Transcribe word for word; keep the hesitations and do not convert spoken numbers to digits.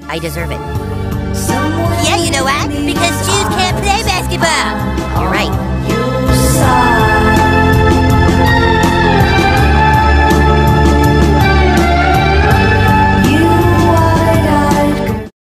I deserve it. Yeah, you know what? Because Jews can't